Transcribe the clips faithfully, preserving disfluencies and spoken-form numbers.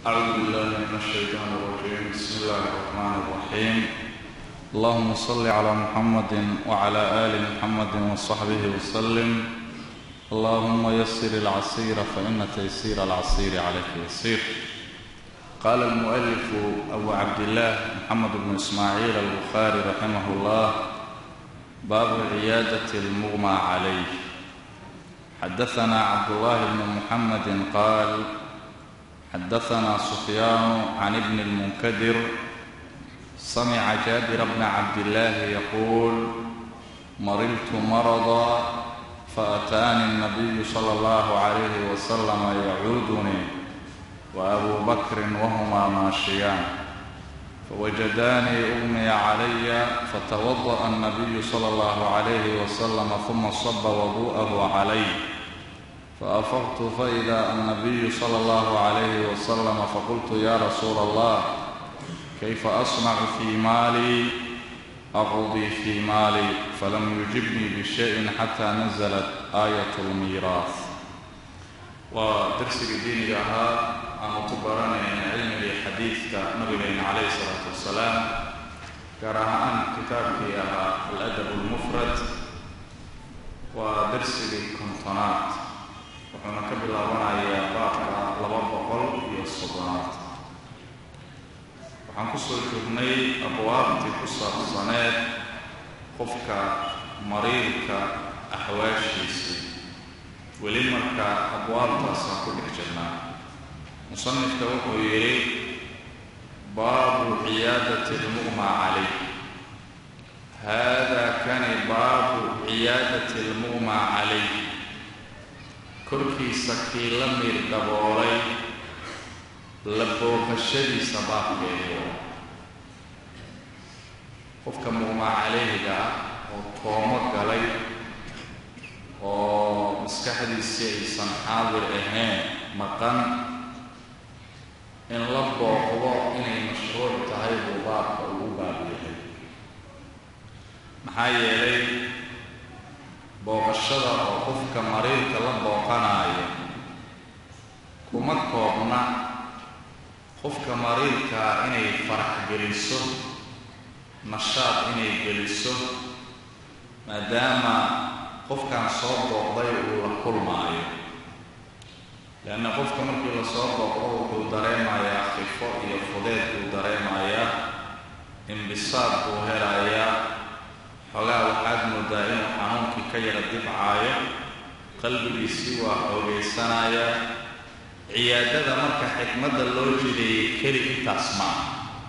أعوذ بالله من الشيطان الرجيم. بسم الله الرحمن الرحيم. اللهم صل على محمد وعلى آل محمد وصحبه وسلم. اللهم يسر العسير فإن تيسير العسير عليك يسير. قال المؤلف أبو عبد الله محمد بن إسماعيل البخاري رحمه الله: باب عيادة المغمى عليه. حدثنا عبد الله بن محمد قال: حدثنا سفيان عن ابن المنكدر سمع جابر بن عبد الله يقول: مرضت مرضا فأتاني النبي صلى الله عليه وسلم يعودني وأبو بكر وهما ماشيان، فوجداني أغمي علي فتوضأ النبي صلى الله عليه وسلم ثم صب وضوءه علي، فأفقت فإذا النبي صلى الله عليه وسلم، فقلت: يا رسول الله، كيف أصنع في مالي؟ أقضي في مالي، فلم يجبني بشيء حتى نزلت آية الميراث. ودرس الدين جاءها أن تبرنا علم حديث نبينا عليه الصلاة والسلام كراهان كتاب فيها الأدب المفرد ودرس الكنتونات، وحنا كبل الله باقرا لبا بقول iyo sodonaad. waxaan ku soo jirnay abwaabtii ku saabsaneed qofka mariidka axwaashiisa, weli marka abwaabtaasaan ku dhex jirnaa. musanifka wuxuu yidhi: baabu ciyaadati lmughmaa calayh. haadaa kani baabu ciyaadati lmughmaa calayh, korkiisa kii la miir daboolay la booqashadiisa baabkeedu. qofka mughmaa calayhiga oo toomo galay oo maskaxdiisii aysan xaadir ahayn, maqan, in la booqdo inay mashruuc tahay buu baabka ugu baab yahay. maxaa yeelay booqashada oo qofka mariidka la booqanayo kuma koobna qofka mariidkaa inay farax geliso, nashaad inay geliso, maadaama qofkan soo booqday uu la kulmaayo. leanna qofka markii la soo booqdo wuxuu dareemayaa khifo iyo fudeed buu dareemayaa, inbisaad buu helayaa, xogaa waxaad moodaa inuu xanuunkii ka yara dibcaayo, qalbigiisii waa xoogaysanayaa. ciyaadada marka xikmadda loo jideeyey keli intaas maaha,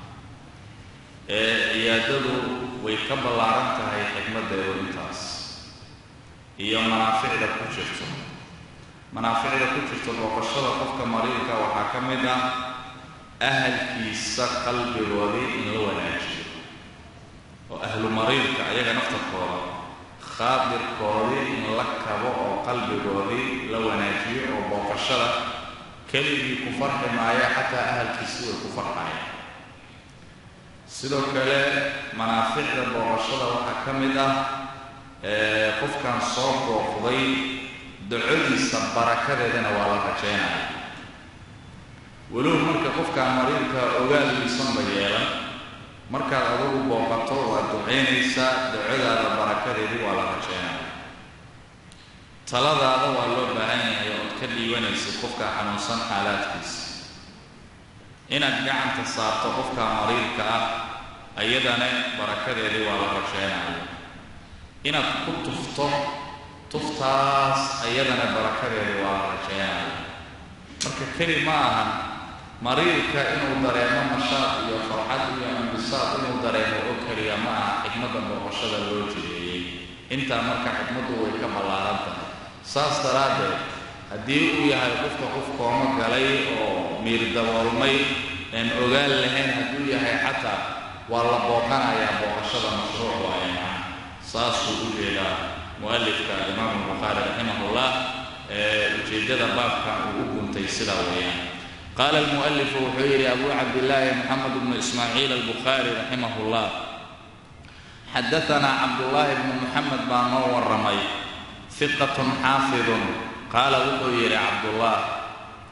ee ciyaadadu way ka ballaaran tahay xikmaddeedu intaas iyo manaaficda ku jirto. manaaficda ku jirto booqashada qofka mariidka waxaa ka mid ah ahalkiisa qalbigoodii in la wanaajiyo, oo ahlu mariidka ayaga naftarkooda khaadirkoodii in la kabo oo qalbigoodii la wanaajiyo, oo booqashada keligii ku farxi maaya, xataa ahalkiisii way ku farxayaan. sidoo kale manaaficda booqashada waxaa ka mid ah qofkan soo booqday ducadiisa barakadeedana waa la rajaynaya. walow marka qofkaan mariidka ogaaliisanba yeelan, markaad adugu booqato waad ducaynaysaa, ducadaada barakadeedii waa la rajaynaya. taladaada waa loo baahan yahay ood ka dhiibanaysa qofka xanuunsan xaalaadkiisa. inaad gacanta saarto qofka mariidka ah ayadana barakadeedii waa la rajaynaya. inaad ku tufto tuftaas ayadana barakadeedii waa la rajaynaya. marka keli ma ahan mariidka inuu dareemo nashaad iyo farxad iyo inbisaad inuu dareemo oo keliya ma aha xikmadda booqashada loo jideeyey. intaa marka xikmaddu way ka ballaaran tahay. saas daraaddeed haddii uu yahay qofka qof koomo galay oo miir daboolmay aan ogaan lahayn, hadduu yahay xataa waa la booqanayaa, booqashada mashruuc waayana. saasuu u jeedaa mu'alifka imaamu albukhaari raximahullah, ee ujeeddada baabkan uu u guntay sidaa weeyaan. qaala almu'alifu wuxuu yidhi abu cabdillaahi maxamed bnu ismaaciil albukhaari raximahullah: xadaanaa cabdullaahi bnu muxamed baa noo warramay, hiqatun xaafidun. qaala wuxuu yidhi cabdullah: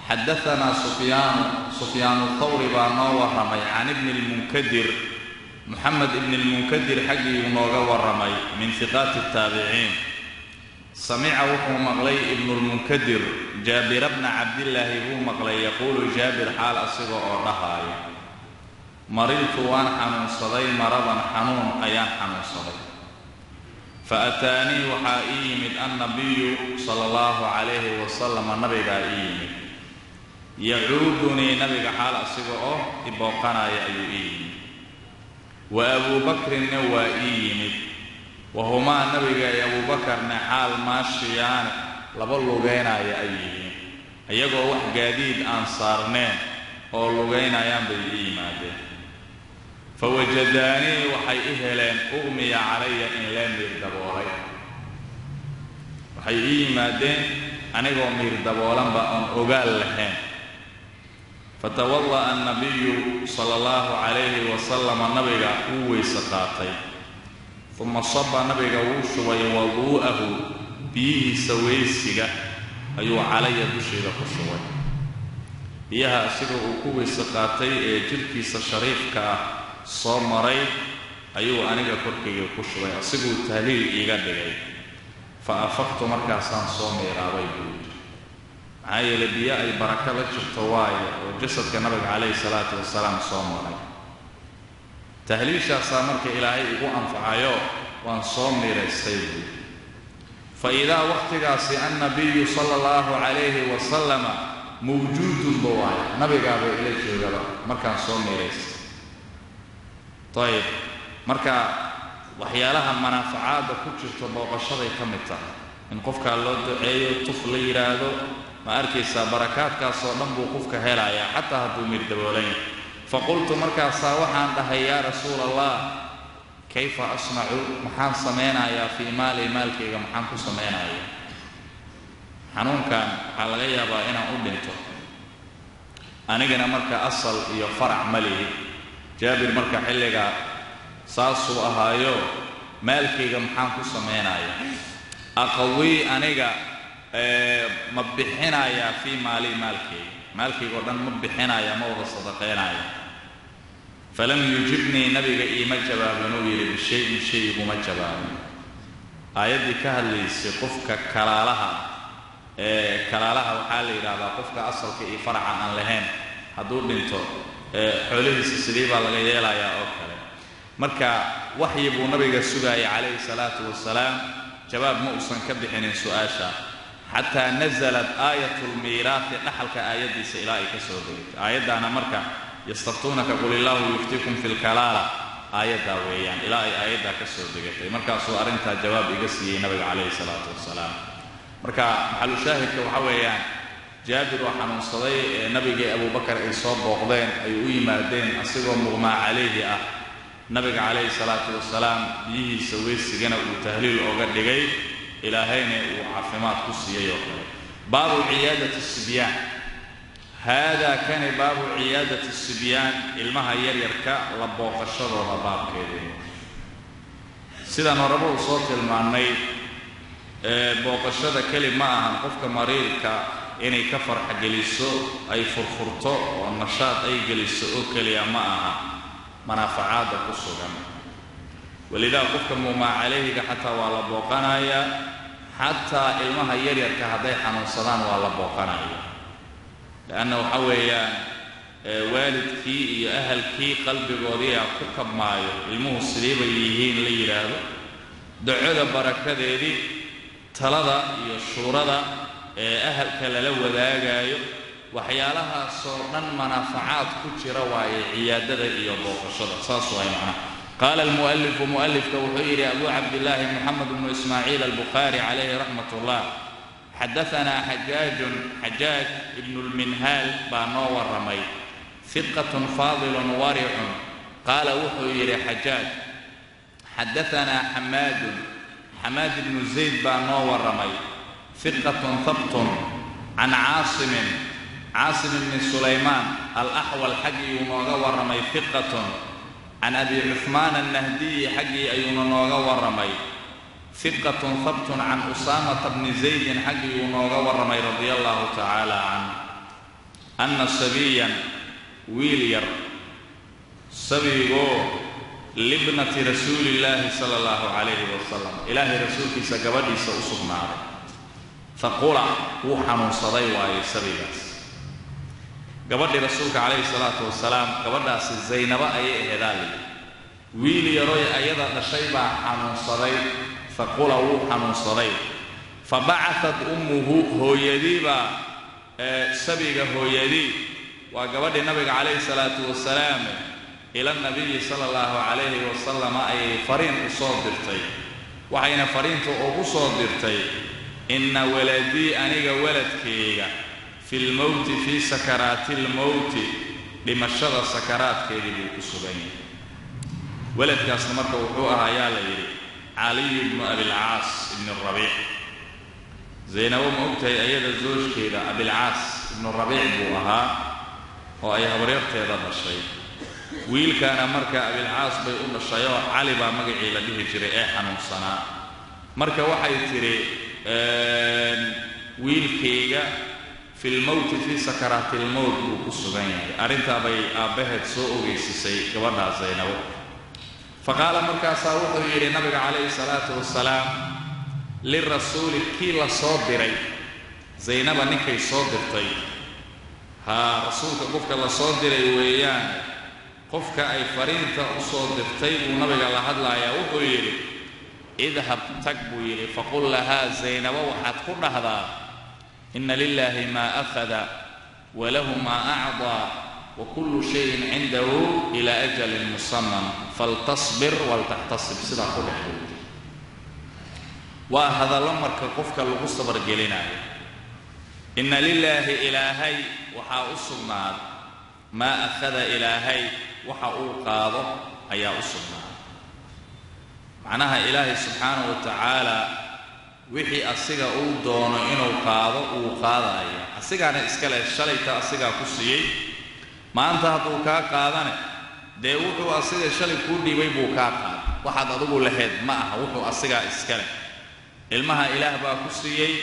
حدثنا سفيان سفيان الثوري بانو ورمي عن ابن المنكدر محمد ابن المنكدر حقي ونوغا ورمي من ثقات التابعين سمع وحو مغلي ابن المنكدر جابر بن عبد الله هو مغلي يقول جابر حال أصيغ أورهاي مرضت وان حنون صدي مرضا حنون أيان حنون صدي فأتاني وحائي من النبي صلى الله عليه وسلم النبي قائم يعودني نبي حال أصيغ أوه إبوقنا يأيوئي وأبو بكر نوائي وهما نبي أبو بكر نحال ماشيان لبلغينا يأيوئي أيقوا وح جديد أنصارنين أو لغينا ينبي إيماده فوجداني وحي إهلين أغمي علي إن لم يردبوهي وحي إيمادين أنا أغمي يردبوهي بأن أقال لهم فتولى النبي صلى الله عليه وسلم النبي قوي سقاطي ثم صب النبي وشوي وضوءه به سويسك أيو علي دشي لخشوي بيها أسيقه قوي سقاطي جلكي سشريفك صامري أيو أنيقا كركي كشوي أصيبه تهليل إيقادي فأفقت مركزان صومي راوي بود عاية لبياء البركة لجبتواي وجسد كنبي عليه الصلاة والسلام صامري تهليل شخصا مرك إلهي إيقو أنفعايو وأن صومي ريستيبي فإذا وقت قاسي النبي صلى الله عليه وسلم موجود الضواي نبي قابل إليك يقول مركان صومي ريستيبي طيب marka waxyaalaha manaafacaada ku jirto booqashaday kamid tahay in qofka loo duceeyo tuf la yiraahdo ma arkaysa barakaadkaas oo dhan buu qofka helaya hatta haduu mir daboolayn faqultu markaas waxaan dhahay ya rasuulallah kayfa asna'u maxaan sameeynaya fi maali maalkayga maxaan ku sameeynaya xanuunkan waxa laga yaabaa inaan u dhinto anigana marka asal iyo farac malihi جابر مركا حلقا ساسو أهايو مالكي محان كو سمينايا أقوي أنيقا اه مبحينايا في مالي مالكي مالكي قردان مبحينايا موضى صدقينايا فلم يجبني نبي إيما جباب نويل بشيء شيء مجباب آيادي كهالي سيقفك كلالها اه كلالها وحالي رادا قفك أصل كي فرعا عن لهين هدور بنتو xoolihiisa sidii baa laga yeelayaa oo kale marka waxyi buu nabiga sugayay calayhi salaatu wasalaam jawaab ma uusan ka bixinin su'aasha hatta nazalat ayatul miirath dhaxalka aayadiisa ilaa ay ka soo degtay aayadana marka yastaftunaka qul illahu yuftikum fil kalala aayada weeyaan ilaa ay aayada ka soo degtay markaas oo arinta jawaab iga siiyay nabiga calayhi salaatu wasalaam marka maxal shaahidka waxa weeyaan جابر وحنون صدي نبي أبو بكر إصاب بغدين أي ويمادين أصيغوا مغمى عليه أه نبي عليه الصلاة والسلام به سوي السجن وتهليل أوغاد لغي إلى هين وعفمات كسية باب عيادة الصبيان هذا كان باب عيادة الصبيان المهير يركع لبوق الشر وباب كده سيدنا ربو صوت المعني بوق الشر كلمة قفك مريض inay ka farx geliso ay furfurto oo nashaad ay geliso oo kaliya ma aha manaafacaada ku sugan walida qofka muuma calayhiga hatta waa la booqanaya hatta ilmaha yar yarka haday xanuunsadaan waa la booqanaya laana waxa weeyaan waalidkii iyo ahalkii qalbigoodii ku kabmaayo ilmuhu sidii bay yihiin la yiraahdo ducada barakadeedii talada iyo shuurada أهل كلا وذاقايو وحيالها صورنا منافعات كتيرة وهي عيادة إيضاء الشرع صاصوا معنا قال المؤلف مؤلف توحير أبو عبد الله محمد بن إسماعيل البخاري عليه رحمة الله حدثنا حجاج حجاج ابن المنهال بانو الرمي ثقة فاضل ورع قال وحير حجاج حدثنا حماد حماد بن زيد بانو الرمي ثقة ثبت عن عاصم عاصم بن سليمان الأحول حقي ونوغا ورمي ثقة عن أبي عثمان النهدي حقي أيون نوغا ورمي ثقة ثبت عن أسامة بن زيد حقي ونوغا ورمي رضي الله تعالى عنه أن صبيا ويلير صبيغو لابنة رسول الله صلى الله عليه وسلم إلهي رسولك سقبدي سأصبنا فقول هو حنون صدي وآي صبيغاس قبدي رسولك عليه الصلاة والسلام قبدي زينب أي هدالي ويليروي أيضا نشيبا حنون صدي فقول هو حنون صدي فبعثت أمه هو يديبا سبيغ هو يدي وقبدي النبي عليه الصلاة والسلام إلى النبي صلى الله عليه وسلم أي فرين صادرتي وحين فرين أبو صادرتي إن ولدي أنيق ولدك في الموت في سكرات الموت لمشغل سكرات كيدي بكسبين ولدك أصنمك وحوها يا ليلي علي بن أبي العاص بن الربيع زينب مؤتي أيد الزوج كيدا أبي العاص بن الربيع بوها وأي أبريرت هذا الشيء ويل كان مركا أبي العاص بيقول الشيوع علي با مقعي لديه جري اي حنون صنع مركا وحي تري ويل كيغا في الموت في سكرات الموت بكسبين أرنتا بي أبهد سوء ويسيسي قبرنا زينب فقال مركا صاروخ يري النبي عليه الصلاة والسلام للرسول كيلا صادري زينب نكي صادرتي ها رسولك قفك الله صادري ويان قفك أي فرينتا أصادرتي ونبي الله هدلا يا وحيري اذهب تكبو يري فقل لها زينب وحتقول هذا إن لله ما أخذ وله ما أعطى وكل شيء عنده إلى أجل مسمى فلتصبر ولتحتصب سيدا قول حدود وهذا الأمر كقفك اللي صبر جلنا إن لله إلهي وحا أصبنا ما أخذ إلهي وحا أوقاضه أي أصبنا معناها إلهي سبحانه وتعالى وحي أسيغا أودون إنو قاضه وقاضه أي أسيغا أنا إسكالي الشلية أسيغا كسيي ما أنت هتوكا قاضاني دي وحو أسيغا الشلي كودي ويبوكا قاض وحد أدوبو لحيد معها وحو أسيغا إسكالي ilmaha ilaah baa ku siiyay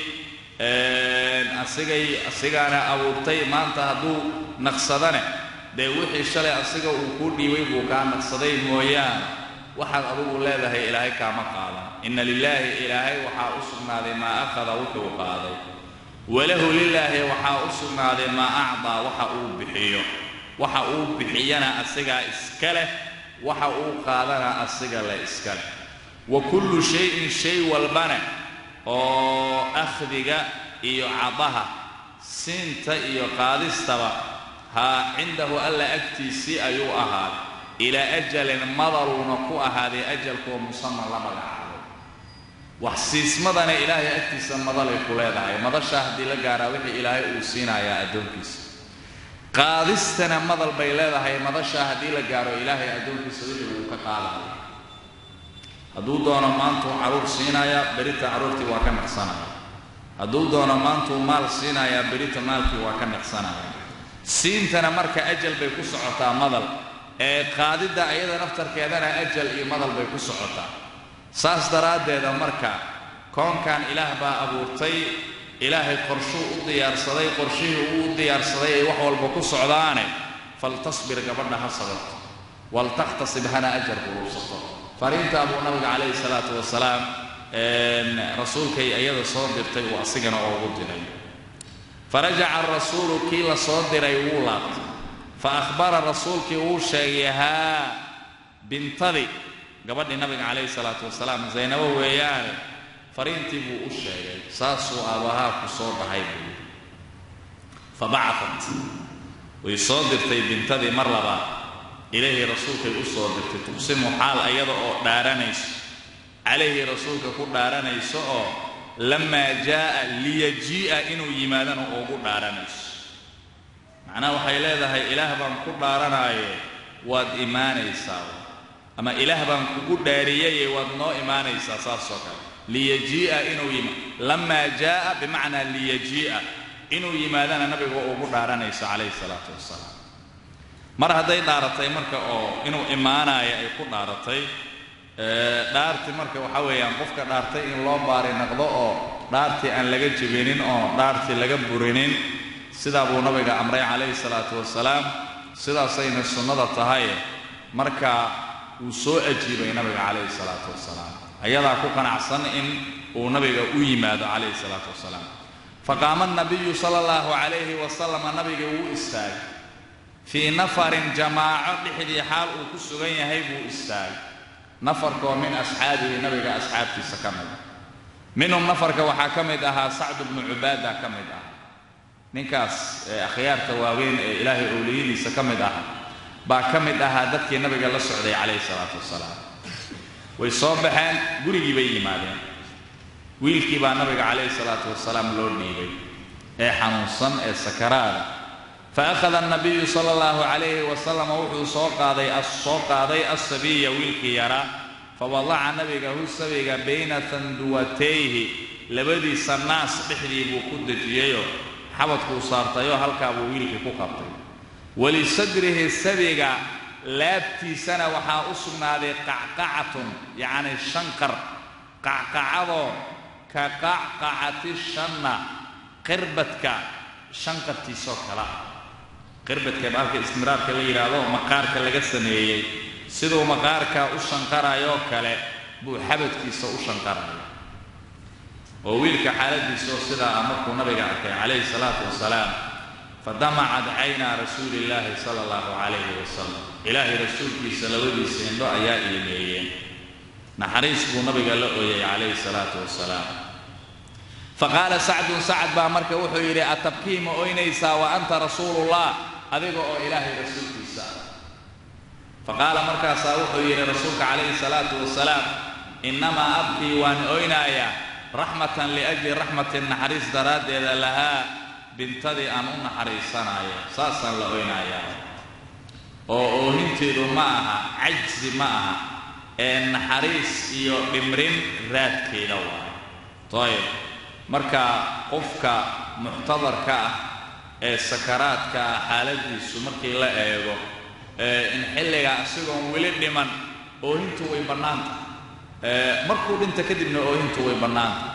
ee asigay asigana abuurtay maanta haduu naqsadane de wixii shalay asiga uu ku dhiibay buu ka naqsaday mooyaan waxaad adigu leedahay ilaahay kaama qaadan inna lillahi ilaahay waxa u sugnaaday ma akhada wuxuu qaaday walahu lillahi waxa u sugnaaday ma acda waxa uu bixiyo waxa uu bixiyana asiga iskale waxa uu qaadana asiga la iskale وكل شيء شيء والبنى أو أخذك إيو عضها سنت إيو قادستبا ها عنده ألا أكتسي أيو أهاد إلى أجل مضر ونقوء هذه أجل كو مصنع لما لعب وحسيس مضان إلهي أكتسي مضر يقول هذا مضر شاهد لقارا وحي إلهي أوسينا يا أدونكس قادستنا مضر بيلاذا هي مضر شاهد لقارا إلهي أدونكس وحي وكقالها hadduu doono maantu caruur siinaya berita caruurtii waa ka naqsanaya hadduu doono maantu maal siinaya berita maalkii waa ka naqsanaya siintana marka ajal bay ku socotaa madal ee qaadida ayada naftarkeedana ajal iyo madal bay ku socotaa saas daraadeeda marka koonkan ilaah baa abuurtay ilaahay qorshuu u diyaarsaday qorshihii uu u diyaarsaday ay wax walba ku socdaane faltasbir gabadha ha sabarto wal taqtasib hana ajal qurusato فرينت أبو نبي عليه الصلاة والسلام رسولك أيضا صادرتي وأصيغنا أوغدنا فرجع الرسول كيلا صادر يولات فأخبر الرسول كي وشيها بنتذي قبل النبي عليه الصلاة والسلام زينب ويان فرينت بو أشيها ساسو أباها كصور بحيبه فبعثت ويصادرتي بنتذي مرة إليه رسولك الأسود تقسم حال أيضا دارانيس عليه رسولك كل دارانيس لما جاء ليجيء إنه يمادن أو دارانيس معناه وحيلا ذا هي إله بان كل داراناي واد إيمانيس أما إله بان كل دارية واد نو إيمانيس أساسك ليجيء إنه يم لما جاء بمعنى ليجيء إنه يمادن النبي أو دارانيس عليه الصلاة والسلام mar haday dhaaratay marka oo inuu iimaanay ay ku dhaaratay ee dhaarti marka waxa weeyaan qofka dhaartay in loo baaray naqdo oo dhaarti aan laga jibinin oo dhaarti laga burinin sidaa buu nabiga amray calayhi salaatu wasalaam sidaasayna sunnada tahay marka uu soo ajiibay nabiga calayhi salaatu wasalaam ayadaa ku qanacsan in uu nabiga u yimaado calayhi salaatu wasalaam faqaama nabiyu sala allahu calayhi wasalama nabiga wuu istaagay fii nafarin jamaaco dhexdii xaal uu ku sugan yahay buu istaagay nafarkoo min asxaabihi nabiga asxaabtiisa ka mid minhum nafarka waxaa ka mid ahaa sacd bnu cubaada ka mid ah ninkaas ee akhyaarta waaweyn ee ilaahay owliyadiisa ka mid ah baa ka mid ahaa dadkii nabiga la socday calayhi salaatu wasalaam way soo baxeen gurigii bay yimaadeen wiilkii baa nabiga calayhi salaatu wasalaam loo dhiibay ee xanuunsan ee sakaraada fa akhada annabiyu sala allahu calayhi wasalam wuxuu soo qaaday soo qaaday asabiya wiilkii yaraa fawadaca nabiga hu sabiga bayna tanduwatayhi labadiisa naas dhexdii buu ku dejiyeyoo xabadkuu saartayoo halkaa buu wiilkii ku qabtay walisadrihi sabiga laabtiisana waxaa u sugnaaday qacqacatun yacni shanqar qacqacadoo ka qacqacati shanna qirbadka shanqartiisoo kala qirbadka baalka istimraarka la yidhaahdo maqaarka laga sameeyey siduu maqaarka u shanqarayoo kale buu xabadkiisa u shanqaraya oo wiilka xaaladiisoo sidaa markuu nabiga arkay calayhi salaatu wasalaam fadamacad cayna rasuulillaahi sala allahu calayhi wasalam ilaahay rasuulkiisa labadiisa indho ayaa ilmeeyeen naxariis buu nabiga la ooyay calayhi salaatu wasalaam faqaala sacdun sacd baa marka wuxuu yidhi atabkii ma oynaysaa wa anta rasuulullah adiga oo ilaahay rasuulkiisa faqaala markaasaa wuxuu yidhi rasuulka calayhi salaatu wasalaam innamaa abkii waan oynayaa raxmatan liajli raxmatin naxariis daraaddeeda lahaa bintadii aan u naxariisanaayo saasaan la oynayaa oo oohinteedu ma aha cajsi ma aha ee naxariis iyo dhimrin raadkeeda waayo ayib marka qofka muxtadarka ah ee sakaraadka ah xaaladiisu markii la eego in xilliga isagoon weli dhiman oohintu way bannaanta markuu dhinta kadibna oohintu way bannaanta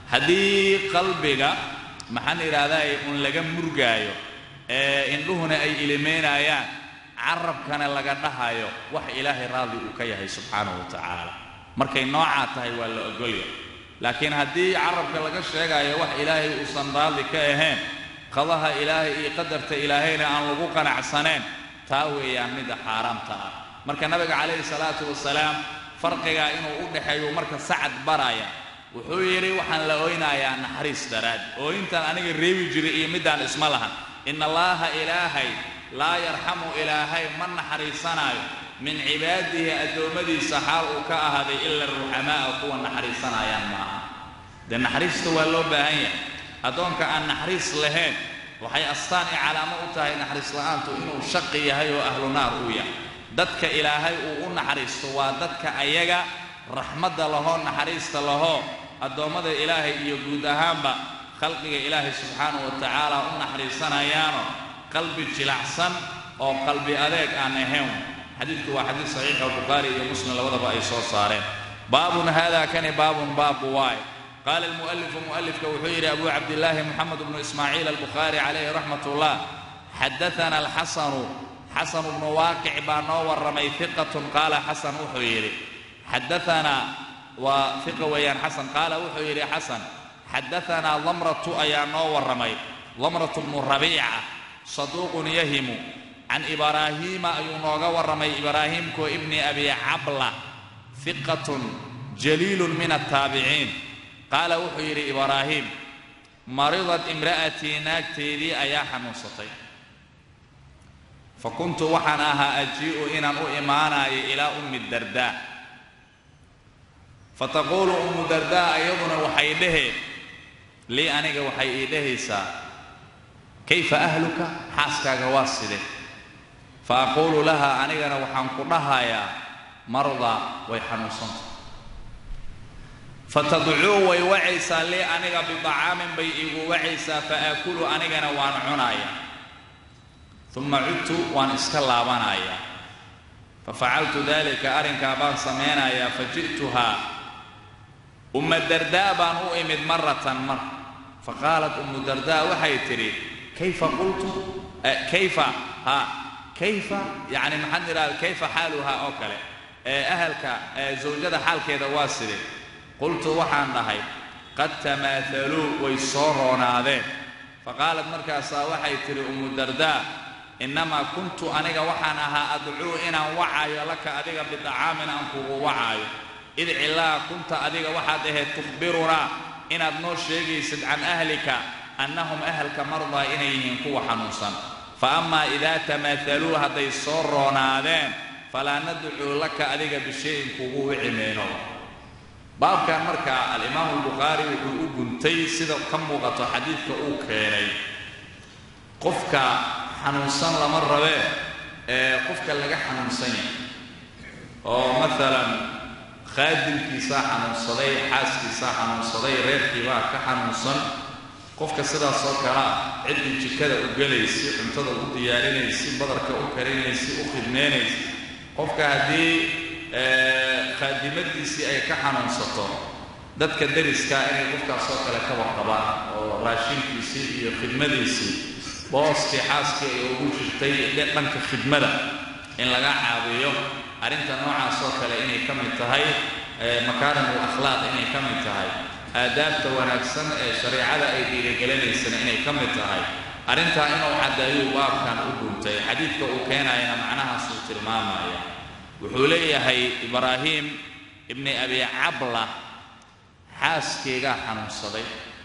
haddii qalbiga maxaan idhaahdaa un laga murgaayo ee indhuhuna ay ilimeynayaan carabkana laga dhahayo wax ilaahay raadi uu ka yahay subxaanahu wa tacaala markay noocaa tahay waa la ogolya laakiin haddii carabka laga sheegayo wax ilaahay uusan raadi ka ahayn qadaha ilaahay iyo qadarta ilaahayna aan lagu qanacsanayn taa weeyaan midda xaaraamta ah marka nabiga calayhi salaatu wasalaam farqigaa inuu u dhexeeyo marka sacad baraya wuxuu yidhi waxaan la oynayaa naxariis daraad ooyintaan aniga reebi jiray iyo middaan isma lahan in allaaha ilaahay laa yarxamu ilaahay ma naxariisanaayo min cibaadihi addoommadiisa xaal uu ka ahaaday ila ruxamaa'a kuwa naxariisanayaan maaha dee naxariista waa loo baahan yahay addoonka aan naxariis lahayn waxay astaan i calaamo u tahay naxariis la'aantu inuu shaqi yahay oo ahlu naar uu yahay dadka ilaahay uu u naxariisto waa dadka ayaga raxmadda lahoo naxariista lahoo addoommada ilaahay iyo guud ahaanba khalqiga ilaahay subxaanahu wa tacaala u naxariisanayaano qalbi jilacsan oo qalbi adeeg aan ahayn xadiidku waa xadiid saxiix oo bukhaari iyo muslim labadaba ay soo saareen baabun haadaa kani baabun baabu waay qaala almu'alifu mu'alifka wuxuu yidhi abu cabdillaahi moxamed bnu ismaaciil albukhaari calayhi raxmat ullah xadaana alxasanu xasanu bnu waaqic baa noo warramay hiqatun qaala xasan wuxuu yidhi xadaanaa waa hiqa weeyaan xasan qaala wuxuu yidhi xasan xadaanaa damratu ayaa noo warramay damratu bnu rabiica saduuqun yahimu can ibraahiima ayuu nooga warramay ibraahiimko ibni abi cabla hiqatun jaliilun min attaabiciin qaala wuxuu yidhi ibraahiim maridat imra'atii naagteedii ayaa xanuunsatay fa kuntu waxaan ahaa ajii'u inaan u imaanayo ilaa ummi dardaa fataquulu ummu dardaa iyaduna waxay dheheen lii aniga waxay ii dhehaysaa kayfa ahluka xaaskaaga waa side fa aquulu laha anigana waxaan ku dhahayaa mardaa way xanuunsanta fatadcuu way wacaysaa lii aniga bidacaamin bay iigu wacaysaa fa aakulu anigana waan cunaaya uma cudtu waan iska laabanayaa fafacaltu dalika arrinkaa baan samaynayaa faji'tuhaa umma dardaa baan u imid maratan mar faqaalat ummu dardaa waxay tidhi كيف قلت كيف ها كيف يعني محن كيف حالها أوكله أهلك زوجة حال كذا واسرة قلت وحن نهي قد تماثلوا ويصورون هذين فقالت مركزا وحي تري أم الدرداء إنما كنت أنا وحنها أدعو إن وعي لك أديك بطعام أنكو وعي إذ إلا كنت أديك وحده تخبرنا إن أدنوش يجيسد عن أهلك أنهم أهلك مرضى إنيهم كو حنوصا فأما إذا تماثلوا هذا يصورون هذين فلا ندعو لك أديك بشيء كو عمينه باب كان مركا الإمام البخاري وحو بنتي سيدا كم وقت حديثك أو كيني قفك حنوصان لمرة به قفك اللي حنوصان أو مثلا خادم كيسا حنوصدي حاس كيسا حنوصدي رير كيبا كحنوصان قفك سيدا صوكرا عد جكدا وقليسي انتظر وديارينيسي بدرك وكرينيسي وخدمينيسي قفك هدي خادمتيسي ay ka xanuunsato dadka dariska inay qofka soo kala ka warqabaan oo raashinkiisi iyo khidmadiisi booski xaaskii ay ugu jirtay dhanka khidmada in laga caawiyo arinta noocaas oo kale inay ka mid tahay makaarim al akhlaaq inay ka mid tahay aadaabta wanaagsan ee shariicada ay dhiirigelinaysan inay ka mid tahay arinta inuu cadaayo baabkan u guntay xadiidka uu keenayna macnahaas uu tilmaamaya وحوليه إبراهيم ابن أبي عبلة حاسكيغا حنوصدي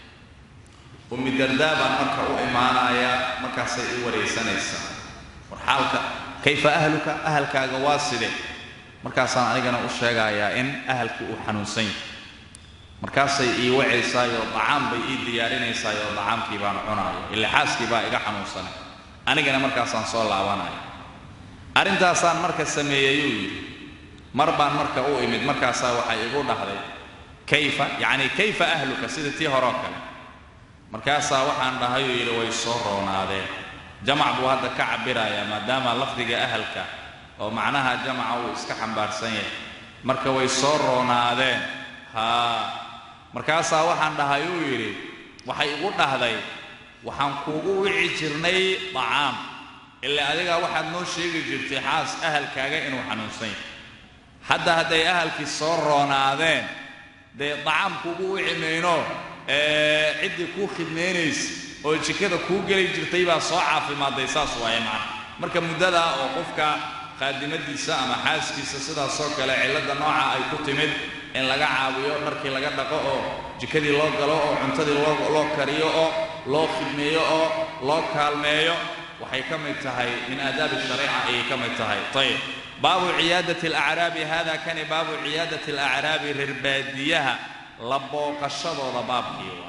أم الدرداء مركا إيمانا يا مركا سيئ وريسانيسا ورحالك كيف أهلك أهلك غواسدي مركا سان أنيغانا أشيغا يا إن أهلك حنوصين مركا سيئ وعيسا يو طعام بي ديارينيسا يو طعام كيبان عنايا اللي حاسكي با إيغا حنوصاني أنيغانا مركا سان صولى وانايا arrintaasaan marka sameeyay marbaan marka uu imid markaas waxa igu dhaxday kayfa yaani kayfa ahluka sidii hore kale markaas waxaan dhahay yiri way soo roonaadeen jamac buu hadda ka cabiraya maadaama lafdiga ahlka oo macnaha jamaca uu iska xambaarsan yahay marka way soo roonaadeen ha markaas waxaan dhahay yiri waxa igu dhahday waxaan kuugu wici jirnay tacaam إلا أديك واحد نو شيء جبتي حاس أهل كاجا إنه حنوسين حتى هدي أهل في الصور نادين ده طعام كوكو عمينو اه عدي كو خدمينيس أو شيء كذا كو جري جبتي بقى صاع في مادة ساس وياما مركب مدة وقفك خادمة ديسا أما حاس كيس سدا صور كلا علة نوعا أي كتمد إن لقى عاويو مركب لقى دقو جكدي لو قلو عنتدي لو لو كريو لو خدميو لو كالميو وحي كم التهي من آداب الشريعة أي كم التهي طيب باب عيادة الأعراب هذا كان باب عيادة الأعراب ررباديها لبوق الشضر باب كيوا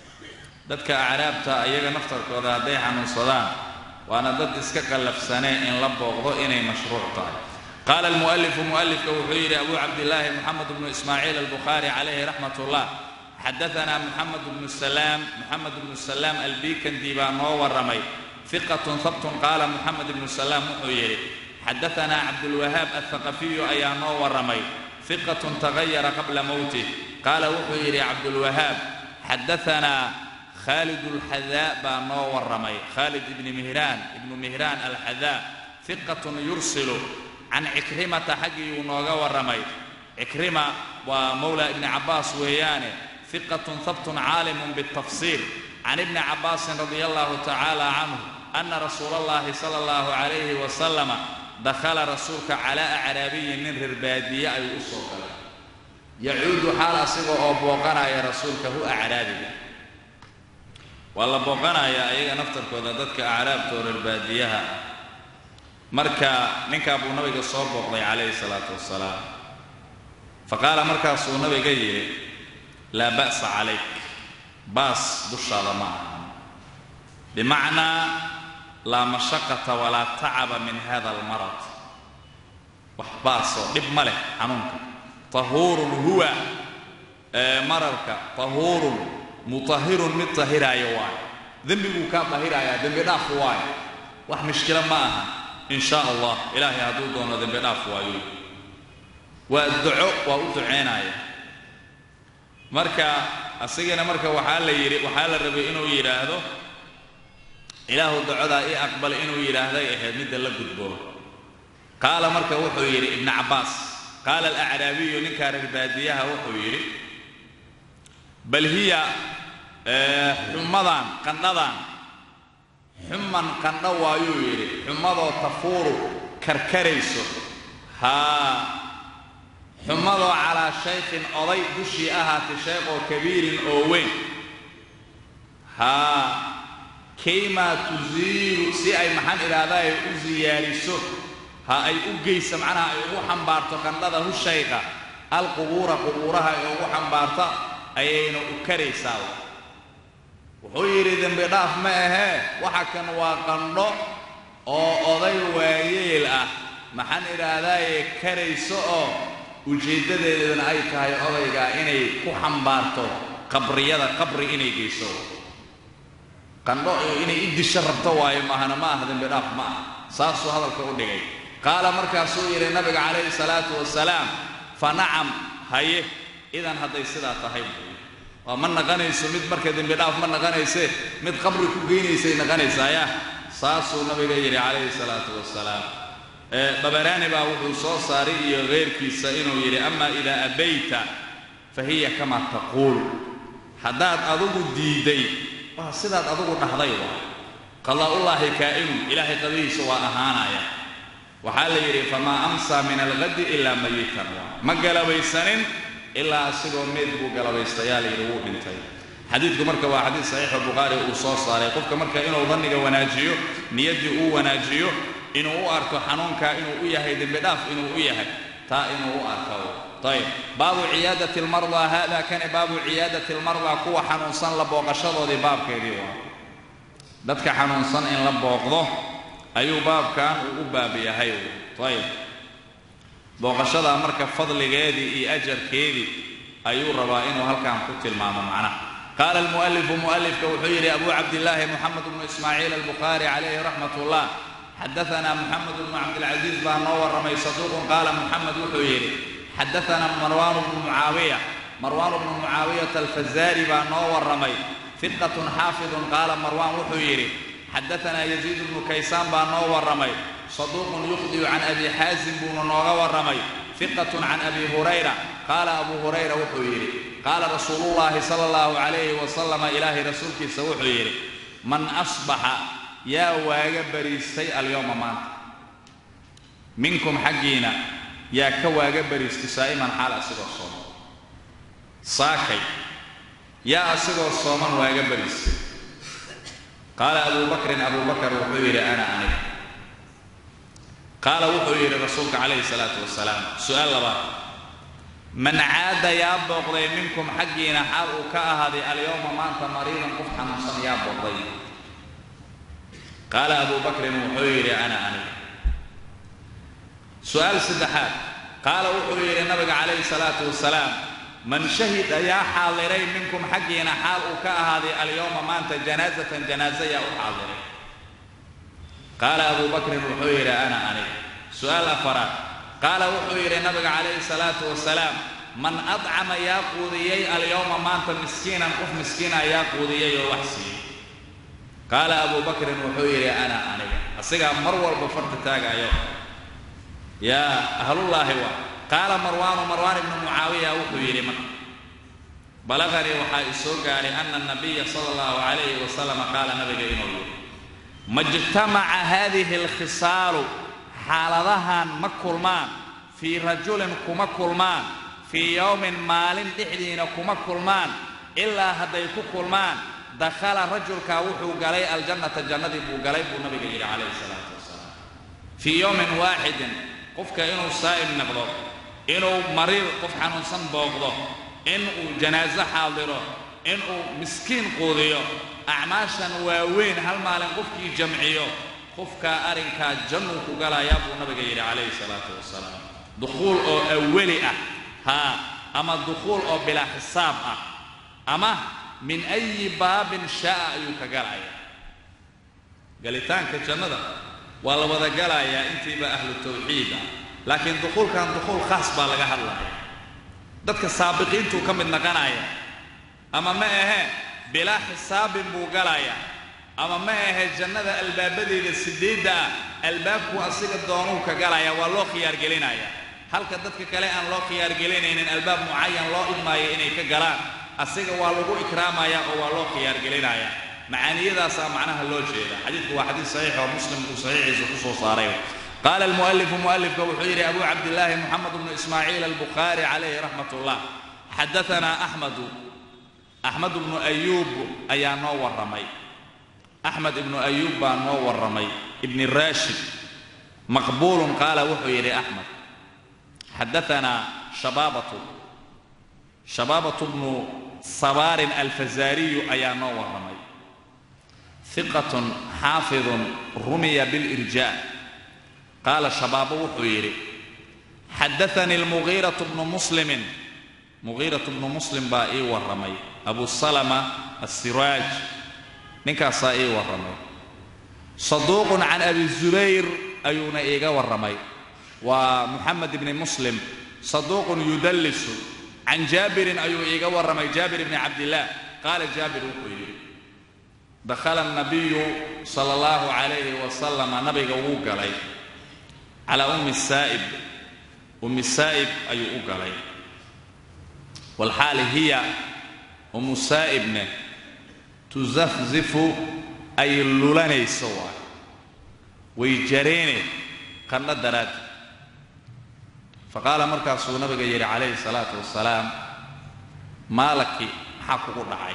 دتك أعراب تا أيجا نفتر كذا ديها من صدام وأنا ضد إسكاك سنة إن لبوق ضئني مشروع طيب قال المؤلف مؤلف كوحير أبو عبد الله محمد بن إسماعيل البخاري عليه رحمة الله حدثنا محمد بن السلام محمد بن السلام البيكندي بانو والرمي ثقة ثبت قال محمد بن سلام محيري حدثنا عبد الوهاب الثقفي أيانو والرمي ثقة تغير قبل موته قال وحيري عبد الوهاب حدثنا خالد الحذاء بانو والرمي خالد بن مهران ابن مهران الحذاء ثقة يرسل عن عكرمة حقي ونوغا والرمي عكرمة ومولى ابن عباس وياني ثقة ثبت عالم بالتفصيل عن ابن عباس رضي الله تعالى عنه أن رسول الله صلى الله عليه وسلم دخل رسولك على أعرابي من ربادية أي أسوك يعود حال أصيغه أو بوغنا يا رسولك هو أعرابي والله بوغنا يا أيها نفتر كذا أعراب تور البادية مركا نك أبو نبي الصوب الله عليه الصلاة والسلام فقال مركا صو نبي جيري لا بأس عليك باس دش على معه بمعنى لا مشقة ولا تعب من هذا المرض وحباس لب ملك عنك طهور هو آه مررك طهور مطهر مطهر أيوان ذنبك كان طهير يا ذنب داف واي وح مشكلة معها إن شاء الله إلهي هدودنا ذنب داف واي والدعاء وأدعينا مركا أصيغنا مركا وحال يري وحال الربي إنه يراهدو ilaahu ducada ii aqbal inuu yiraahday ahayd mid la gudbo qaala marka wuxuu yiri ibn Abbas qaala al-a'rabi ninka reerbaadiyaha wuxuu yiri bal hiya xumadan qandhadan xuman qandha waayuu yiri xumadoo tafuuru karkarayso ha xumadoo calaa shaykhin oday dushii ahaati sheekh oo kabiirin oo weyn ha kayma tuziiru si ay maxan iraadaay u ziyaariso ha ay u geysa macnaha ay ugu xambaarto qandhada hu shayqa alqubuura qubuuraha ay ugu xambaarta ayayna u karaysaa wuxuu yiri dambi dhaaf ma ahe waxa kan waa qandho oo oday waayeel ah maxan iraadaay karayso oo ujeedadeedana ay tahay odayga inay ku xambaarto qabriyada qabri inay geyso qandho inay idisha rabto waayo maahana ma aha dambi dhaaf ma aha saasoo hadalka u dhigay qaala markaasuu yiri nabiga calayhi salaatu wasalaam fa nacam haye idan hadday sidaa tahay waa ma naqanayso mid marka dambi dhaaf ma naqanayse mid qabri ku geynaysay naqanaysaya saasuu nabiga yiri calayhi salaatu wasalaam ee babarani baa wuxuu soo saaray iyo geerkiisa inuu yiri amma ila abayta fahiya kama taqul hadaad adugu diiday waa sidaad adugu dhaxday waa qalla allahi kaa'im ilaahi qadiisa waa ahaanaya waxa la yiri fama amsa min al-ghad illa mayitan ma galabaysanin illa asigoo meed buu galabaystayaa la yiri uu dhintay xadiidku marka waa xadiis sahih al-bukhari uu soo saaray qofka marka inuu dhanniga wanaajiyo niyadii uu wanaajiyo inuu u arko xanuunka inuu u yahay dambi dhaaf inuu u yahay taa inuu u arko طيب باب عيادة المرضى هذا كان باب عيادة المرضى كوا حنونسان لبوقشدودي بابكيدي waa dadka xanuunsan in la booqdo ayuu baabkan u baab yahay طيب booqashada marka fadligeedii iyo ajarkeedii ayuu rabaa inuu halkan ku tilmaamo macna قال المؤلف مؤلف وحيري أبو عبد الله محمد بن إسماعيل البخاري عليه رحمة الله حدثنا محمد بن عبد العزيز بن نور رمي صدوق قال محمد وحيري حدثنا مروان بن معاوية مروان بن معاوية الفزاري بن نور رمي ثقة حافظ قال مروان وحيري حدثنا يزيد بن كيسان بن نور رمي صدوق يخطئ عن أبي حازم بن نور رمي ثقة عن أبي هريرة قال أبو هريرة وحيري قال رسول الله صلى الله عليه وسلم إلهي رسولك سوحيري من أصبح يا واجبريستي اليوم ما منكم حقينا يا كواجبريستي صائما حال أسير الصوم صاحي يا أسير الصوم واجبريستي قال أبو بكر أبو بكر وحيري أنا أنا قال وحيري رسولك عليه الصلاة والسلام سؤال الله من عاد يا بغضي منكم حقينا حال كأهدي اليوم ما أنت مريضا قفحا مصن يا بغضي قال أبو بكر وحيري أنا أنا سؤال سدحات قال وحيري النبي عليه الصلاة والسلام من شهد يا حاضرين منكم حقينا حال كأهدي اليوم ما أنت جنازة جنازة يا حاضرين قال أبو بكر وحيري أنا أنا سؤال أفراد قال وحيري النبي عليه الصلاة والسلام من أطعم يا قوذيي اليوم ما أنت مسكينا قف مسكينا يا قوذيي وحسي قال أبو بكر وحيري أنا أنا أصيغا مروى بفرد تاقا يوم يا أهل الله هو قال مروان مروان بن معاوية وحيري من بلغني وحائسوك لأن النبي صلى الله عليه وسلم قال نبي إنه ما اجتمع هذه الخصال حالدهان ما كلمان في رجل كما كلمان في يوم مال دحدينا كما كلمان إلا هديك كلمان دخل الرجل كاوحو قلي الجنة الجنة بو قلي بو نبي عليه الصلاة والسلام في يوم واحد قفك إنه صائم نقضه إنه مريض قف حنوصن بوقضه إنه جنازة حاضره إنه مسكين قوضيه أعماشا واوين هل مال قفك جمعيه قفك أرنك جنوك قال يا أبو نبي عليه الصلاة والسلام دخول أو أولي ها أما الدخول أو بلا حساب أما من أي باب شاء يكقرأي قالتان كجنة والله وذا قرأي أنت بأهل التوحيد لكن دخول كان دخول خاص بالغ الله دتك السابقين تو كم النقنايا أما ما إيه بلا حساب بوقرايا أما ما هي الجنة الباب دي السديدة الباب هو أصيغ الدونو كجلايا والله خيار جلينايا هل كدتك كلام الله خيار جلين إن الباب معين الله إما إني كجلا أصيغ والله إكرامايا أو والله خيار جلينايا معاني إذا صار معناها اللوجي حديث هو حديث صحيح ومسلم وصحيح يزقصه صاريه قال المؤلف مؤلف كوحيري أبو عبد الله محمد بن إسماعيل البخاري عليه رحمة الله حدثنا أحمد أحمد بن أيوب أي نور رمي أحمد بن أيوب نور رمي ابن الراشد مقبول قال وحيري أحمد حدثنا شبابة شبابة بن صبار الفزاري أي نور رمي ثقة حافظ رمي بالإرجاء قال شباب وحيري حدثني المغيرة بن مسلم مغيرة بن مسلم بائي والرمي أبو السلمة السراج نكا صائي والرمي صدوق عن أبي الزبير أيون إيغا والرمي ومحمد بن مسلم صدوق يدلس عن جابر أيو إيغا والرمي جابر بن عبد الله قال جابر وحيري دخل النبي صلى الله عليه وسلم نبي قوق عليه على أم السائب أم السائب أي أقلي والحال هي أم السائب تزفزف أي اللولاني سوا ويجريني قرن الدرات فقال مركز النبي عليه الصلاة والسلام ما لك حق الرعي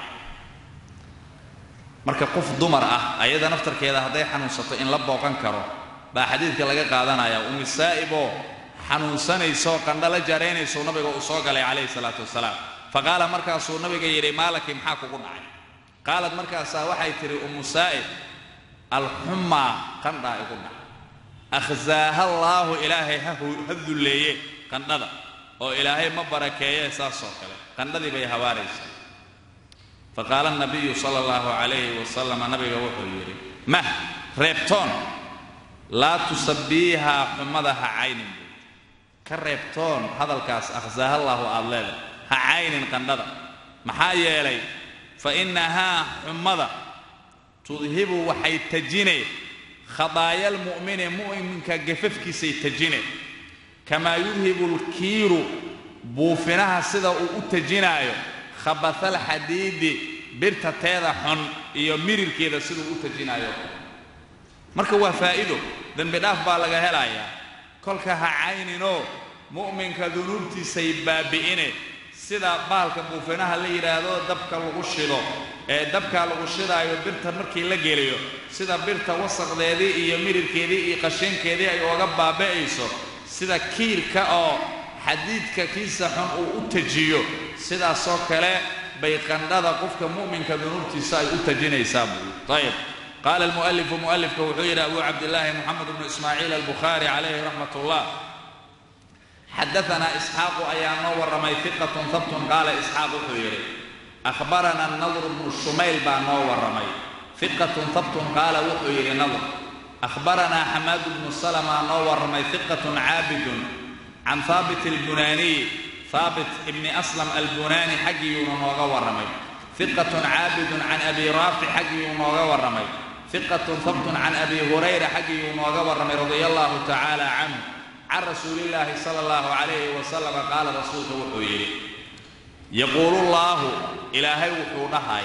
marka qof dumar ah ayada naftarkeeda haday xanuunsato in la booqan karo ba xadiidka laga qaadanaya ummi saaibo xanuunsanayso qandhala jareynayso nabiga uu soo galay kaleey salaatu wasalaam faqala markaas uu nabiga yiri maalaki maxaa kugu dhacay qaalad markaas waxay tiri ummu saaib al humma qandha igu dhacay akhzaaha allah ilaahi hadulleeye qandhada oo ilaahay ma barakeeyay saasoo kale qandhadii bay hawaaraysaa فقال النبي صلى الله عليه وسلم نبي وحيري ما ريبتون لا تسبيها حمدها عين كريبتون هذا الكاس أخزاها الله أضلال ها عين قندرة محايا لي فإنها حمدة تذهب وحي تجيني خطايا المؤمن مؤمن كجففك سيتجيني كما يذهب الكير بوفنها سيدا وتجينايو خبث الحديد برتا تيدا حن iyo mirirkeeda sidoo u tajinayo marka waa faa'iido dambi dhaaf baa laga helayaa kolka ha caynino mu'minka dunuubtiisa baabi'ine sida baalka buufinaha la yiraahdo dabka lagu shido ee dabka lagu shidaayo birta markii la geliyo sida birta wasaqdeedii iyo mirirkeedii iyo qashinkeedii ay uga baaba'ayso sida kiirka oo xadiidka kiisa xun uu u tajiyo sida soo kale bay qandhada qofka mu'minka dunuubtiisa ay u tajinaysaa طيب قال المؤلف مؤلف كوحير أبو عبد الله محمد بن إسماعيل البخاري عليه رحمة الله حدثنا إسحاق أيام ورمي ثقة ثبت قال إسحاق حيري أخبرنا النضر بن الشميل بن ورمي ثقة ثبت قال وحيري نضر أخبرنا حماد بن سلمة ورمي ثقة عابد عن ثابت البناني ثابت ابن أسلم البناني حقي ونغورمي ثقة عابد عن أبي رافع حقي ونغورمي ثقة ثبت عن أبي هريرة حقي ونغورمي رضي الله تعالى عنه عن رسول الله صلى الله عليه وسلم قال رسول وحيري يقول الله إلهي وحودها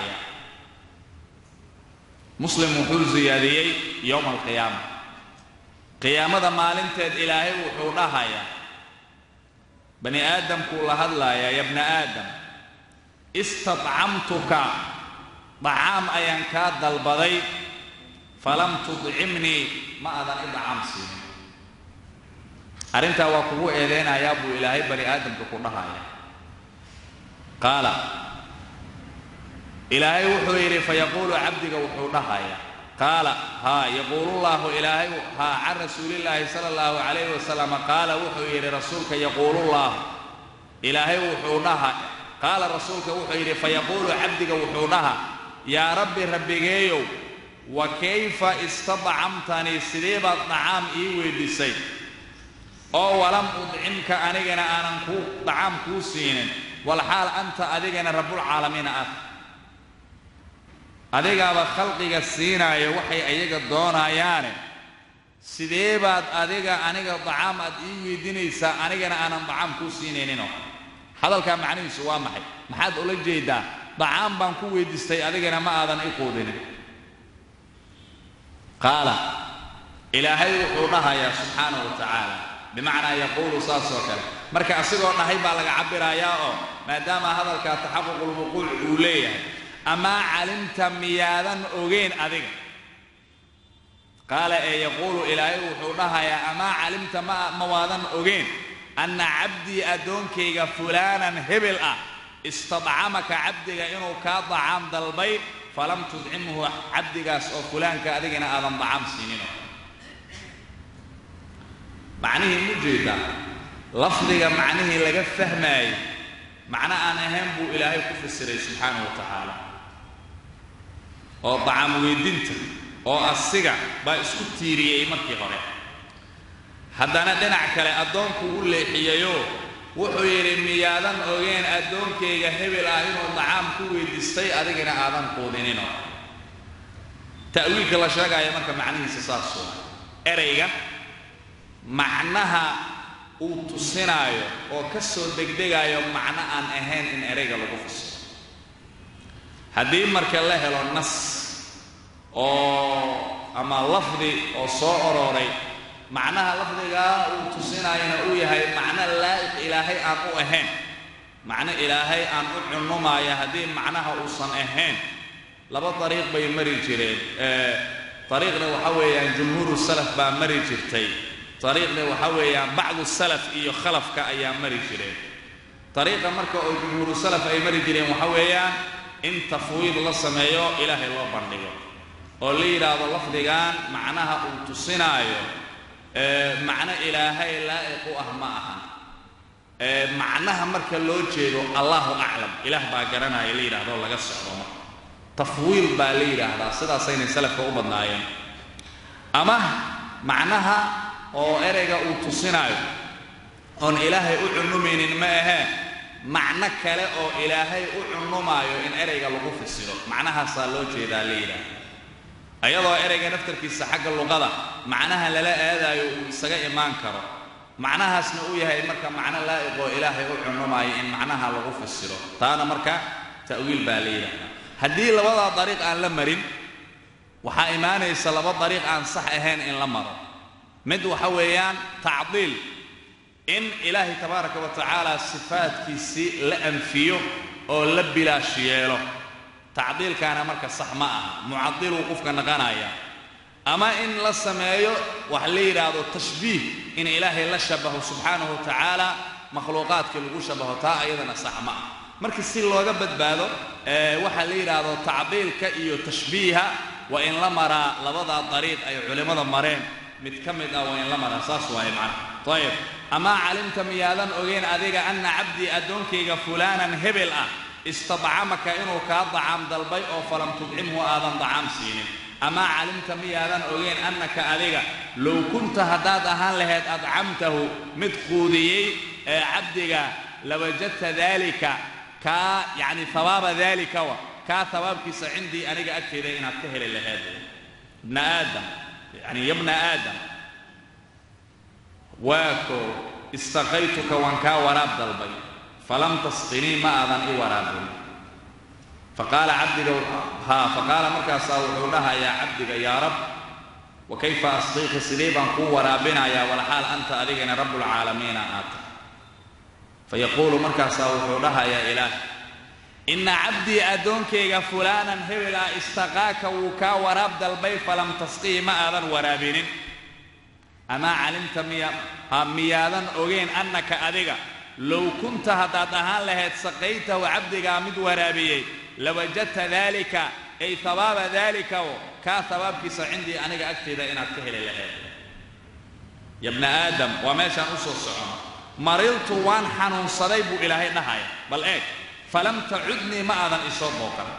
مسلم وحول زياديي يوم القيامة قيامة مالنتد إلهي وحودها بني آدم كل هذا يا ابن آدم استطعمتك طعام أيان كاد البضي فلم تطعمني ما أذن إطعام سين أرنت وقوة إلينا يا أبو إلهي بني آدم كلها قال إلهي وحيري فيقول عبدك وحولها قال ها يقول الله إلهي ها عن رسول الله صلى الله عليه وسلم قال وحيري رسولك يقول الله إلهي وحولها قال رسولك وحيري فيقول عبدك وحولها يا ربي ربي جيو وكيف استطعمتني سريب الطعام إيوي بسي أو ولم أطعمك أنيجنا أنا كو طعام كوسين والحال أنت أديجنا رب العالمين أخ adigaaba khalqiga siinaayo waxay ayaga doonayaane sidee baad adiga aniga dacaam aad ii weydiinaysaa anigana aanan dacaam kuu siinayninoo hadalkaa macnihiisu waa maxay maxaad ula jeedaa dacaam baan ku weydiistay adigana ma aadan i quudinin qaala ilaahay wuxuu dhahayaa subxaanahu wa tacaala bimacnaa yaquulu saasoo kale marka asigoo dhahay baa laga cabirayaa oo maadaama hadalkaa taxaququlwuquuc uu leeyahay amaa calimta miyaadan ogeyn adiga qaala ee yaquulu ilaahay wuxuu dhahayaa amaa calimta ma ma waadan ogeyn anna cabdii addoonkayga fulaanan hebel ah istadcamaka cabdiga inuu kaa dacaam dalbay falam tudcimhu cabdigaas oo fulaanka adigana aadan dacaam siinino macnihii mu jeedaa lafdiga macnihii laga fahmaayey macno aan ahayn buu ilaahay ku fasiray subxaanahu wa tacaala oo dacaam weydinta oo asiga baa isku tiiriyey markii hore haddana dhinac kale addoonku u leexiyayoo wuxuu yidhi miyaadan ogeen addoonkayga hebel ah inuu dacaam ku weydiistay adigana aadan quudinino ta'wiilka la sheegaya marka macnihiisa saas waa erayga macnaha uu tusinaayo oo ka soo degdegaayo macno aan ahayn in erayga lagu fasiro haddii marka la helo nas oo ama lafdi oo soo orooray macnaha lafdigaa uu tusinaayana uu yahay macno laa'iq ilaahay aan u ahayn macno ilaahay aan u cunnumaaya haddii macnaha uusan ahayn laba dariiq bay mari jireen dariiqna waxa weeyaan jumhuuru salaf baa mari jirtay dariiqna waxa weeyaan bacdu salaf iyo khalafka ayaa mari jireen dariiqa marka oo jumhuuru salaf ay mari jireen waxa weeyaan in tafwiid la sameeyo ilaahay loo bandhigo oo la yidhaahdo lafdigan macnaha uu tusinaayo macno ilaahay laa'iq u ah ma aha macnaha marka loo jeedo allahu aclam ilaah baa garanaya la yidhaahdo laga socdo marka tafwiid baa la yidhaahdaa sidaasaynay salafka u badnaayeen ama macnaha oo ereyga uu tusinaayo oon ilaahay u cunnumaynin ma ahee macno kale oo ilaahay u cunnumaayo in ereyga lagu fasiro macnahaasaa loo jeedaa la yidhaahdo ayadoo ereyga naftarkiisa xagga luqada macnaha lala aadaayo uu isaga imaan karo macnahaasna uu yahay marka macno laa'iq oo ilaahay u cunnumaayo in macnaha lagu fasiro taana marka ta'wiil baa la yidhaahdaa haddii labadaa dariiq aan la marin waxaa imaanaysa laba dariiq aan sax ahayn in la maro mid waxa weeyaan tacdiil in ilaahay tabaaraka wa tacaala sifaadkiisii la anfiyo oo la bilaash yeelo tacdiilkaana marka sax ma aha mucadiluu qofka naqanaya ama in la sameeyo wax la yidhaahdo tashbiih in ilaahay la shabaho subxaanahu wa tacaala makhluuqaadkii lagu shabaho taa ayadana sax ma ah marka si looga badbaado waxa la yidhaahdo tacdiilka iyo tashbiiha waa in la maraa labadaa dariiq ay culimmada mareen mid ka mid ah waa in la maraa saas waaye macna ayib amaa calimta miyaadan ogeyn adiga anna cabdii addoonkayga fulaanan hebel ah istadcamaka inuu kaa dacaam dalbay oo falam tudcimhu aadan dacaam siinin amaa calimta miyaadan ogeyn annaka adiga low kunta haddaad ahaan lahayd adcamtahu mid quudiyey ee cabdiga lawajadta daalika kaa yacni hawaaba daalika wa kaa hawaabkiisa cindii aniga agteeda inaad ka heli lahayd ibna aadam yani ya bna aadam waako istaqaytuka waan kaa waraab dalbay falam tasqinii ma aadan i waraabin faqaala cabdiga haa faqaala markaasaa wuxuu dhahayaa cabdiga yaa rab wa kayfa asqiika sidee baan kuu waraabinayaa walxaal anta adigana rabbulcaalamiina aata fayaquulu markaasaa wuxuu dhahayaa ilaah inna cabdii addoonkayga fulaanan hebel ah istaqaaka wuu kaa waraab dalbay falam tasqii ma aadan waraabinin amaa calimta miya ha miyaadan ogeyn annaka adiga low kunta haddaad ahaan lahayd saqaytahu cabdigaa mid waraabiyey lawajadta daalika ay hawaaba daalika kaa hawaabkiisa cindii aniga agteeda inaad ka heli lahayd ya bna aadam waa meeshaan u soo socono mariltu waan xanuunsaday buu ilaahay dhahaya bal eeg falam tacudnii ma aadan isoo booqan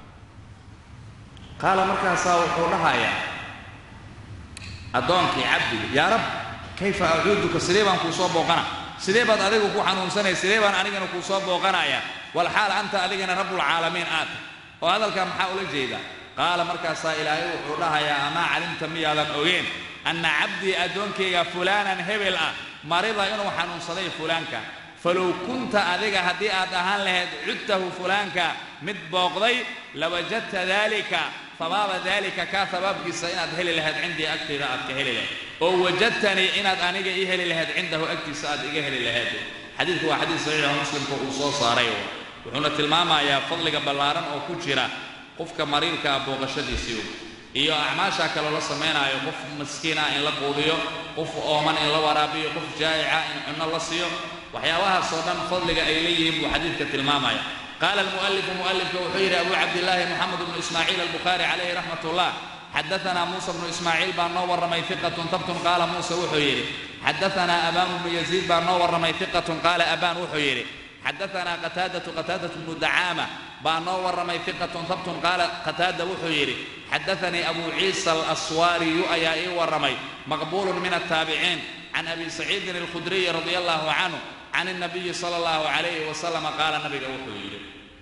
qaala markaasaa wuxuu dhahayaa addoonkii cabdiga yaa rab kayfa acuuduka sidee baan kuu soo booqana sidee baad adigu ku xanuunsanaya sidee baan anigana kuu soo booqanaya walxaal anta adigana rabbulcaalamiin aata oo hadalkaa maxaa ula jeedaa qaala markaasaa ilaahay wuxuu dhahayaa amaa calimta miyaadan ogeyn anna cabdii addoonkayga fulaanan hebel ah marida inuu xanuunsaday fulaanka falow kunta adiga haddii aad ahaan lahayd cudtahu fulaanka mid booqday lawajadta daalika sabaaba daalika kaa sabaabkiisa inaad heli lahayd cindii agtayda aad ka heli lahayd oo wajadtanii inaad aniga ii heli lahayd cindahu agtiisa aad iga heli lahayd xadiidku waa xadiid saxiix oo muslimku uu soo saaray wuxuuna tilmaamayaa fadliga ballaaran oo ku jira qofka mariirka ah booqashadiisii iyo acmaasha kale la sameynaayo qof miskiin ah in la quudiyo qof ooman in la waraabiyo qof jaa'ica in cunno la siiyo waxyaabahaas oo dhan fadliga ay leeyihiin buu xadiidka tilmaamaya qaala almu'allif mu'allifka wuxuu yidhi abu cabdillaahi moxamed bnu ismaaciil albukhaari calayhi raxmat ullah xadaanaa muusa bnu ismaaciil baa noo warramay hiqatun tabtun qaala muuse wuxuu yidhi xadaanaa abaan bnu yaziid baa noo warramay hiqatun qaala abaan wuxuu yidhi xadaanaa qataadatu qataadatu bnu dacaama baa noo warramay hiqatun tabtun qaala qataada wuxuu yidhi xadaanii abu ciisa alaswaariyu ayaa ii warramay maqbuulun min altaabiciin can abi saciidin alkhudriyi radia allahu canhu can الnabiyi sala allahu calayhi wasalama qaala nabiga wuxuu yidhi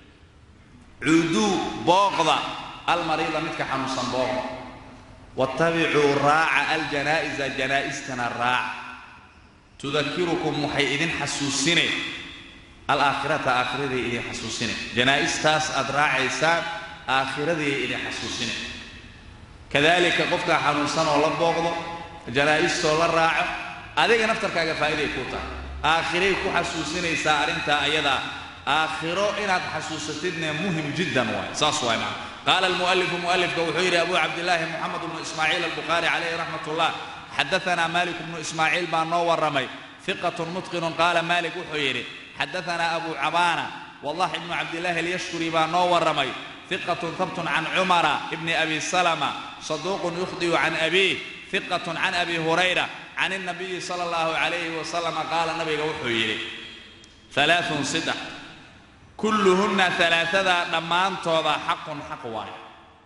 cuduu booqda almariida midka xanuunsan booqda watabicuu raaca aljanaa'iza janaa'istana raaca tudakirukum waxay idin xasuusine alaakhirata aakhiradii idin xasuusine janaa'istaas aad raacaysaan aakhiradii idin xasuusine kadalika qofka xanuunsan oo la booqdo janaa'istoo la raaco adiga naftarkaaga faa'iiday ku tahay aakhiray ku xasuusinaysaa arrintaa ayadaa aakhiro inaad xasuusatidna muhim jiddan waay saas waay macna qaala almu'allifu mu'allifka wuxuu yidhi abu cabdillaahi moxamed bnu ismaaciil albukhaari calayhi raxmat ullah xadaanaa maalik bnu ismaaciil baa noo warramay hiqatun mutqinun qaala maalik wuxuu yidhi xadaanaa abu cabaana wallahi ibnu cabdillaahi alyashkuri baa noo warramay hiqatun habtun can cumara ibni abi salama saduuqun yukhdiyu can abiih hiqatun can abi hurayra can الnabiyi salى اllahu عalayhi wasalama qaala nabiga wuxuu yidhi alaaثun saddex kulluhunna alaaثadaa dhammaantooda xaqun xaq waayo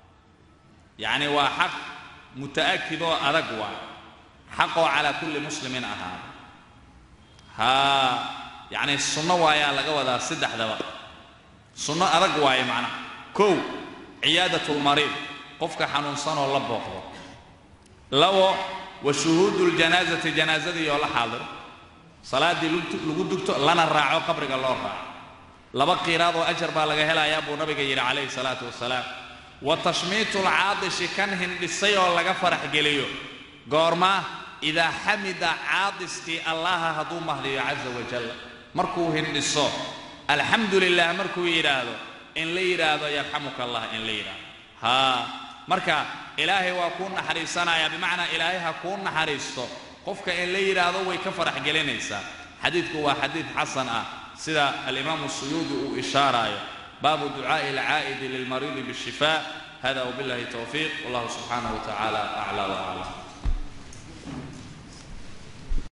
yacni waa xaq muta'akid oo adag waayo xaqoo calaa kulli muslimin ahaada haa yacni sunno waayaa laga wadaa saddexdaba sunno adag waayo macnaha kow ciyaadat اlmariid qofka xanuunsanoo la booqdo labo washuhuudu ljanaazati janaazadii oo la xaadiro salaaddii lagu dugto lana raaco qabriga loo raaco laba qiiraad oo ajar baa laga helayaa buu nabiga yidhi calayhi salaatu wasalaam wa tashmiitu lcaadishi kan hindhisay oo laga farax geliyo goorma idaa xamida caadiskii allaha hadduu mahdiyo caza wajal markuu hindhiso alxamdu lilah markuu yidhaahdo in la yidhaahdo yarxamuka allah in la yidhaahdo haa marka ilaahay waa kuu naxariisanayaa bimacnaa ilaahay ha kuu naxariisto qofka in la yidhaahdo way ka farax gelinaysaa xadiidku waa xadiid xasan ah sida alimaamu suyuudi uu ishaaraayo baabu ducaa'i alcaa'idi lilmariidi biاshifaa hada wabillahi towfiiq wallahu subxaanahu wa tacaala aclaa wa aclam